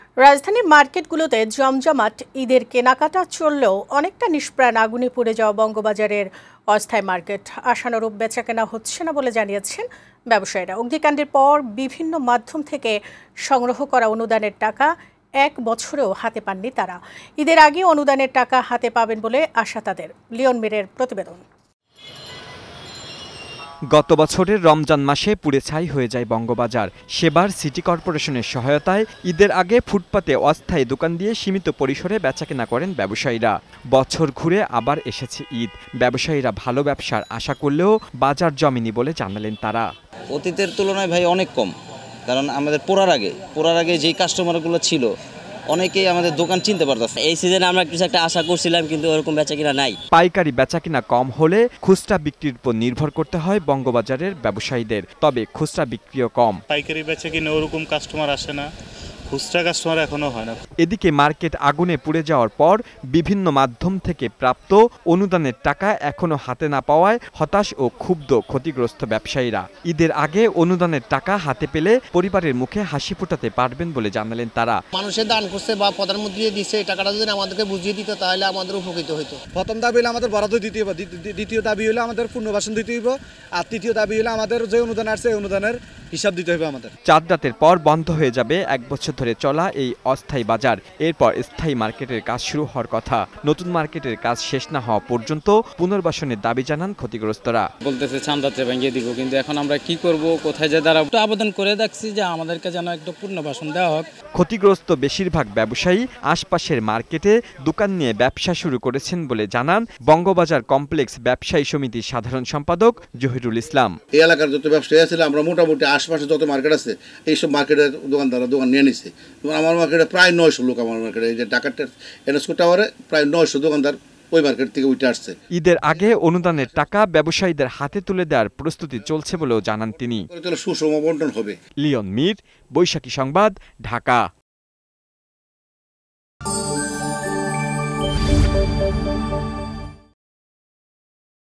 রাজধানীর মার্কেটগুলোতে জমজমাট ঈদের কেনাকাটা চললেও অনেকটা নিষ্প্রাণ আগুনে পুড়ে যাওয়া বঙ্গবাজারের অস্থায়ী মার্কেট। আশানুরূপ বেচাকেনা হচ্ছে না বলে জানিয়েছেন ব্যবসায়ীরা। অগ্নিকাণ্ডের পর বিভিন্ন মাধ্যম থেকে সংগ্রহ করা অনুদানের টাকা এক বছরেও হাতে পাননি তারা। ঈদের আগে অনুদানের টাকা হাতে পাবেন বলে আশা তাদের। লিওন মিরের প্রতিবেদন। গত বছরের রমজান মাসে পুড়ে ছাই হয়ে যায় বঙ্গবাজার। সেবার সিটি কর্পোরেশনের সহায়তায় ঈদের আগে ফুটপাতে অস্থায়ী দোকান দিয়ে সীমিত পরিসরে বেচাকেনা করেন ব্যবসায়ীরা। বছর ঘুরে আবার এসেছে ঈদ। ব্যবসায়ীরা ভালো ব্যবসার আশা করলেও বাজার জমেনি বলে জানালেন তারা। অতীতের তুলনায় ভাই অনেক কম, কারণ আমাদের পড়ার আগে যেই কাস্টমারগুলো ছিল অনেকেই আমাদের দোকান চিনতে পারতেছে। এই সিজনে আমরা কিছু একটা আশা করছিলাম, কিন্তু ওরকম বেচাকিনা নাই। পাইকারি বেচাকিনা কম হলে খুচরা বিক্রির উপর নির্ভর করতে হয় বঙ্গবাজারের ব্যবসায়ীদের। তবে খুচরা বিক্রিও কম। পাইকারি বেচাকিনা ওরকম কাস্টমার আসে না, খুচরা কাস্টমার এখনো হয় না। এদিকে মার্কেট আগুনে পুড়ে যাওয়ার পর বিভিন্ন মাধ্যম থেকে প্রাপ্ত অনুদানের টাকা এখনো হাতে না পাওয়ায় হতাশ ও ক্ষুব্ধ ক্ষতিগ্রস্ত ব্যবসায়ীরা। ঈদের আগে অনুদানের টাকা হাতে পেলে পরিবারের মুখে হাসি ফোটাতে পারবেন বলে জানালেন তারা। মানুষের দান করছে বা প্রধানমন্ত্রী দিচ্ছে, এই টাকাটা যদি আমাদেরকে বুঝিয়ে দিত তাহলে আমাদের উপকৃত হতো। প্রথম দাবি হলো আমাদের বরাদ্দ দিতে হবে, দ্বিতীয় দাবি হলো আমাদের পুনর্বাসন দিতে হবে, আর তৃতীয় দাবি হলো আমাদের যে অনুদান আসছে অনুদানের হিসাব দিতে হবে আমাদের। চাঁদ রাতের পর বন্ধ হয়ে যাবে এক বছর ধরে চলা এই অস্থায়ী বাজার। এরপর স্থায়ী মার্কেটের কাজ শুরু হওয়ার কথা। নতুন মার্কেটের কাজ শেষ না হওয়া পর্যন্ত পুনর্বাসনের দাবি জানান ক্ষতিগ্রস্তরা। বলতেছে চাঁদ রাতে ভেঙে দিব, কিন্তু এখন আমরা কি করব, কোথায় যে দাঁড়াবো? আবেদন করে দেখছি যে আমাদেরকে যেন একটু পুনর্বাসন দেওয়া হোক। ক্ষতিগ্রস্ত বেশিরভাগ ব্যবসায়ী আশপাশের মার্কেটে দোকান নিয়ে ব্যবসা শুরু করেছেন বলে জানান বঙ্গবাজার কমপ্লেক্স ব্যবসায়ী সমিতির সাধারণ সম্পাদক জহিরুল ইসলাম। এই এলাকার যত ব্যবসায়ী আছে আমরা মোটামুটি আশপাশে যত মার্কেট আছে এইসব মার্কেটের দোকানদাররা দোকান নিয়ে নিচ্ছে। আমার মার্কেটে প্রায় 900 লোক, আমার মার্কেটে এই যে ঢাকার এনএসকো টাওয়ারে প্রায় 900 দোকানদার ওই মার্কেট থেকে উঠে আসছে। ঈদের আগে অনুদানের টাকা ব্যবসায়ীদের হাতে তুলে দেওয়ার প্রস্তুতি চলছে বলেও জানান তিনি। সুষম বণ্টন হবে। লিওন মির, বৈশাখী সংবাদ, ঢাকা।